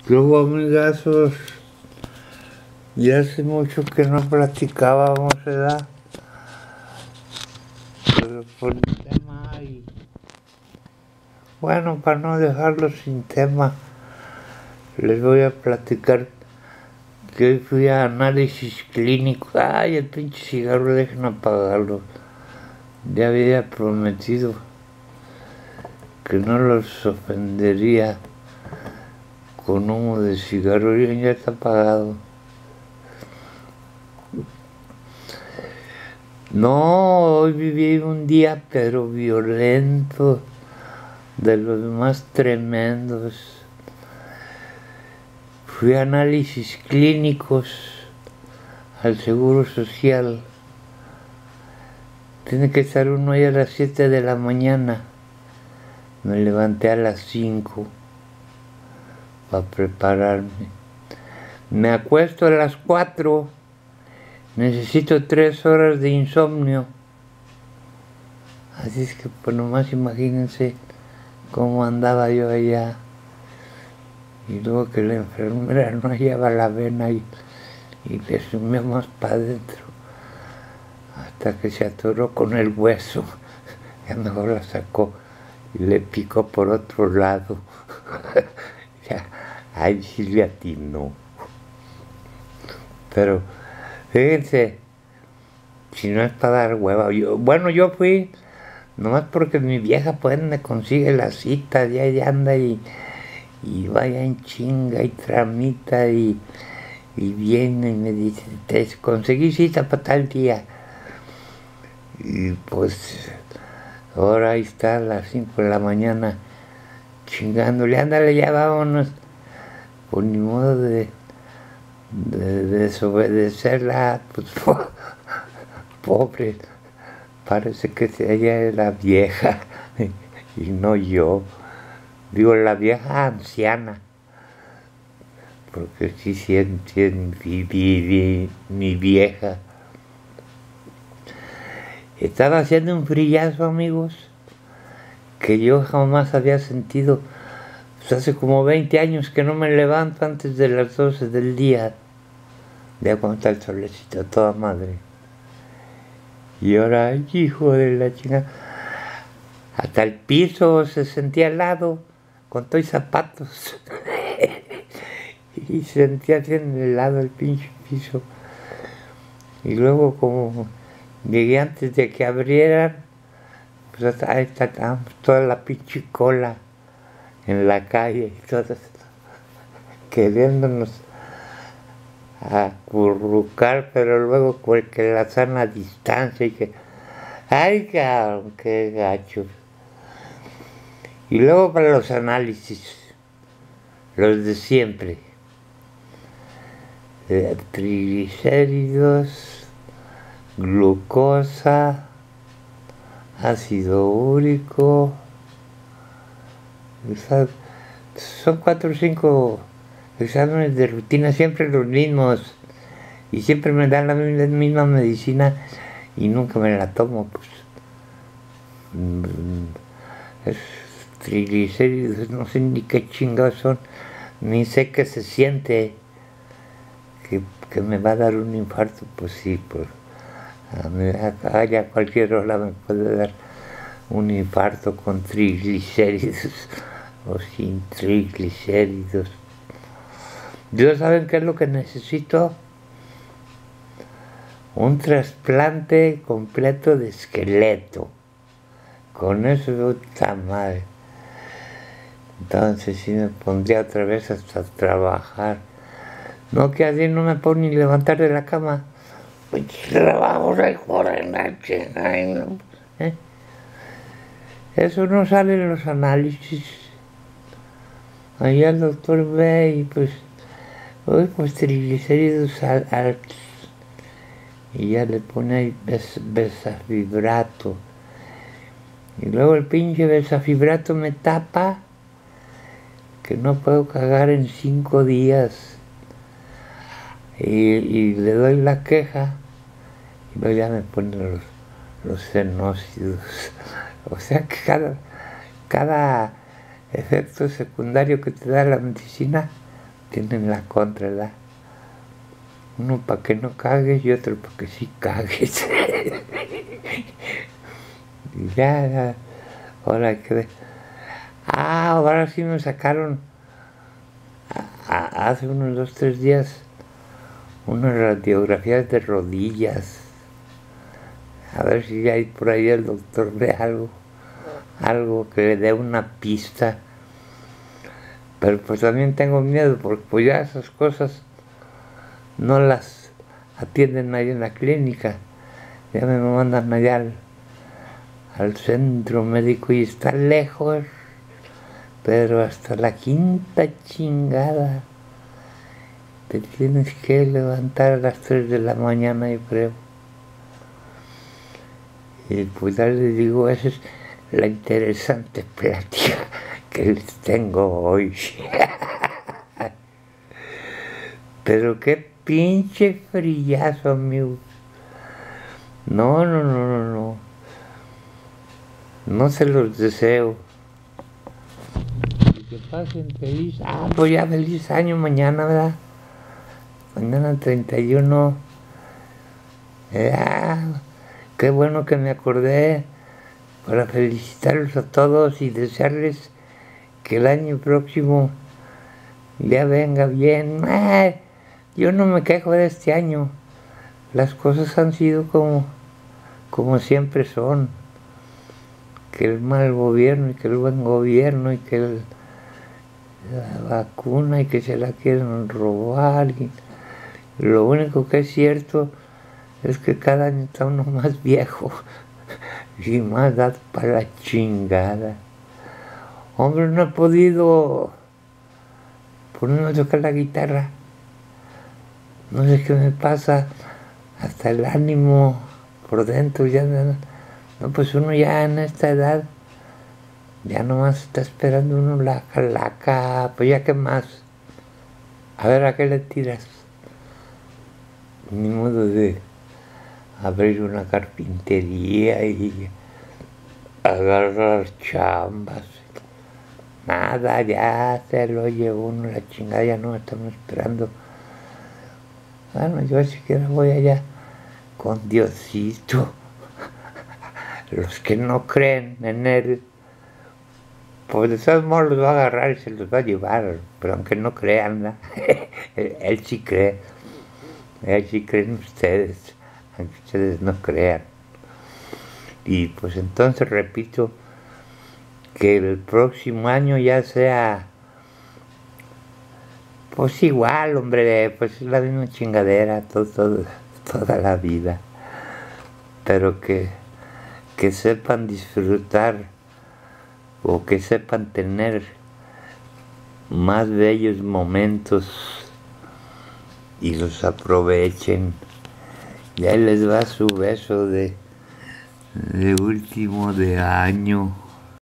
Luego, amigazos, ya hace mucho que no platicábamos, ¿verdad? Pero por el tema y bueno, para no dejarlo sin tema, les voy a platicar que hoy fui a análisis clínico. Ay, el pinche cigarro, dejen apagarlo. Ya había prometido que no los ofendería con humo de cigarro y ya está apagado. No, hoy viví un día pero violento, de los más tremendos. Fui a análisis clínicos al Seguro Social. Tiene que estar uno ahí a las 7 de la mañana. Me levanté a las 5 para prepararme. Me acuesto a las 4. Necesito 3 horas de insomnio. Así es que pues nomás imagínense cómo andaba yo allá. Y luego que la enfermera no hallaba la vena y le sumió más para adentro. Hasta que se atoró con el hueso. Ya mejor la sacó y le picó por otro lado. Ya, ahí sí le atinó. Pero fíjense, si no es para dar hueva. Yo fui nomás porque mi vieja pues me consigue la cita, ya anda y vaya en chinga y tramita y viene y me dice, te conseguí cita para tal día. Y pues ahora ahí está a las 5 de la mañana chingándole, ándale, ya vámonos. Pues ni modo de desobedecerla, pues pobre, parece que ella es la vieja y no yo. Digo, la vieja anciana, porque sí es mi vieja. Estaba haciendo un frillazo, amigos, que yo jamás había sentido. Pues hace como 20 años que no me levanto antes de las 12 del día. De aguantar el solecito, toda madre. Y ahora, hijo de la chingada, hasta el piso se sentía helado, con todos zapatos. Y sentía bien helado el pinche piso. Y luego como llegué antes de que abrieran, pues ahí está toda la pinche cola en la calle y todos queriéndonos acurrucar, pero luego que la sana distancia y que, ay cabrón, qué gacho. Y luego para los análisis, los de siempre, triglicéridos, glucosa, ácido úrico, son 4 o 5 exámenes de rutina, siempre los mismos, y siempre me dan la misma medicina y nunca me la tomo, pues. Es triglicéridos, no sé ni qué chingados son, ni sé qué se siente, que me va a dar un infarto, pues sí, pues a cualquier hora me puede dar un infarto con triglicéridos o sin triglicéridos. ¿Dios saben qué es lo que necesito? Un trasplante completo de esqueleto. Con eso, puta madre. Entonces sí me pondría otra vez hasta trabajar. No, que así no me puedo ni levantar de la cama. Pues trabajo, no. Eso no sale en los análisis. Allá el doctor ve y pues, pues triglicéridos altos. Y ya le pone ahí besafibrato. Y luego el pinche besafibrato me tapa que no puedo cagar en 5 días. Y le doy la queja y luego ya me ponen los fenócidos. O sea que cada efecto secundario que te da la medicina tienen la contra, ¿verdad? Uno para que no cagues y otro para que sí cagues. Y ya, ahora que ver. Ah, ahora sí me sacaron hace unos 2 o 3 días unas radiografías de rodillas. A ver si hay por ahí el doctor ve algo que le dé una pista. Pero pues también tengo miedo porque pues ya esas cosas no las atienden ahí en la clínica. Ya me mandan allá al centro médico y está lejos, pero hasta la quinta chingada. Te tienes que levantar a las 3 de la mañana, yo creo. Y pues ya les digo, esa es la interesante plática que les tengo hoy. Pero qué pinche frillazo, amigo. No, no, no, no, no. No se los deseo. Que pasen feliz. Ah, pues ya feliz año mañana, ¿verdad? Mañana 31. Qué bueno que me acordé para felicitarlos a todos y desearles que el año próximo ya venga bien. Yo no me quejo de este año. Las cosas han sido como siempre son. Que el mal gobierno y que el buen gobierno y que la vacuna y que se la quieren robar. Y lo único que es cierto es que cada año está uno más viejo y más dado para la chingada. Hombre, no he podido ponerme a tocar la guitarra. No sé qué me pasa. Hasta el ánimo por dentro ya no, pues uno ya en esta edad ya nomás está esperando uno la calaca, pues ya qué más. A ver, ¿a qué le tiras? Ni modo de abrir una carpintería y agarrar chambas. Nada, ya se lo llevó uno la chingada, ya no me están esperando. Bueno, yo siquiera voy allá con Diosito. Los que no creen en él, pues de todos modos los va a agarrar y se los va a llevar, pero aunque no crean, ¿no? Él sí cree. Él sí cree en ustedes, aunque ustedes no crean. Y pues entonces repito, que el próximo año ya sea, pues igual, hombre, pues es la misma chingadera toda la vida. Pero que sepan disfrutar o que sepan tener más bellos momentos y los aprovechen. Y ahí les va su beso de último de año.